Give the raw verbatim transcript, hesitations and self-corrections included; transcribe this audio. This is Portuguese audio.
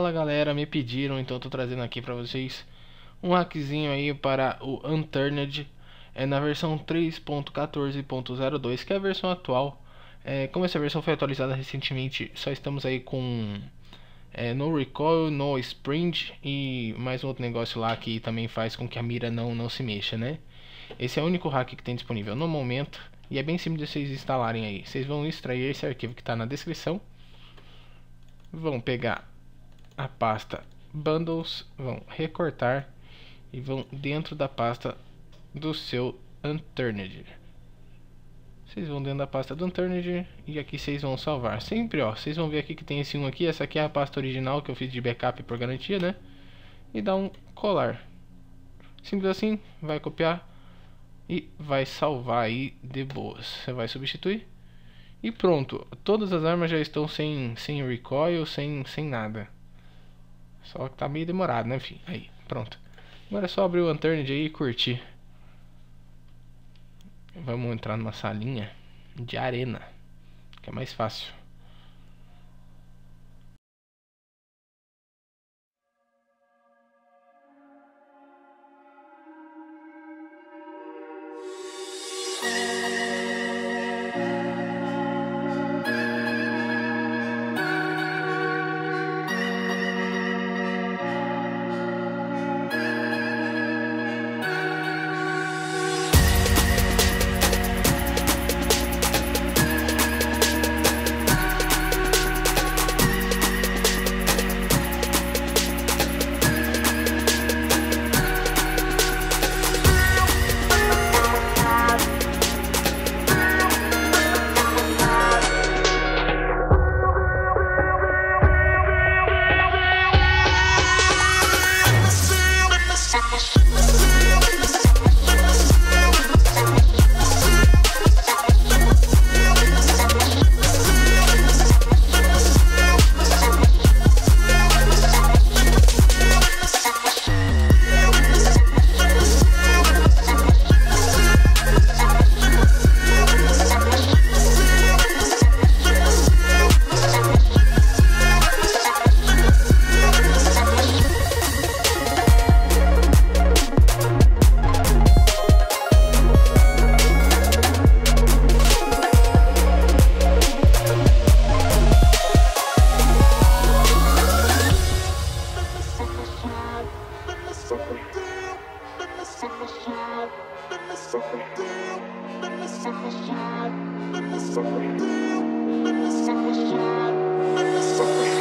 Fala galera, me pediram, então eu tô trazendo aqui pra vocês um hackzinho aí para o Unturned, é na versão três ponto quatorze ponto zero dois, que é a versão atual. É, como essa versão foi atualizada recentemente, só estamos aí com é, no recoil, no sprint e mais um outro negócio lá que também faz com que a mira não, não se mexa, né? Esse é o único hack que tem disponível no momento e é bem simples de vocês instalarem aí. Vocês vão extrair esse arquivo que está na descrição, vão pegar a pasta Bundles, vão recortar e vão dentro da pasta do seu Unturned. Vocês vão dentro da pasta do Unturned e aqui vocês vão salvar. Sempre, ó, vocês vão ver aqui que tem esse um aqui. Essa aqui é a pasta original que eu fiz de backup por garantia, né? E dá um colar. Simples assim, vai copiar e vai salvar aí de boas. Você vai substituir e pronto. Todas as armas já estão sem, sem recoil, sem, sem nada. Só que tá meio demorado, né, filho? Aí, pronto. Agora é só abrir o Unturned aí e curtir. Vamos entrar numa salinha de arena, que é mais fácil. Let me